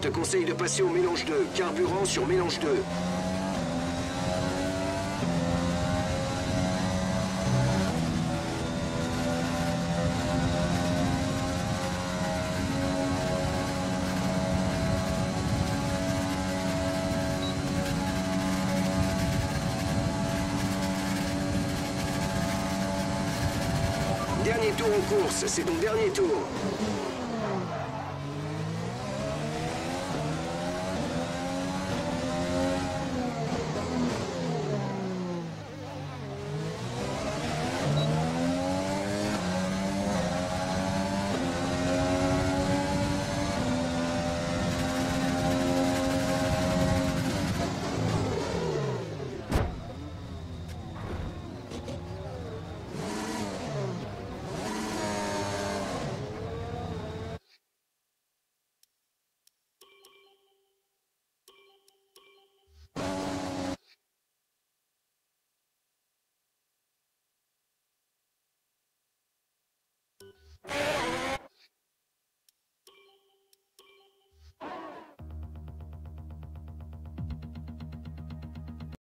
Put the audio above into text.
te conseille de passer au mélange 2. Carburant sur mélange 2. Dernier tour en course, c'est ton dernier tour.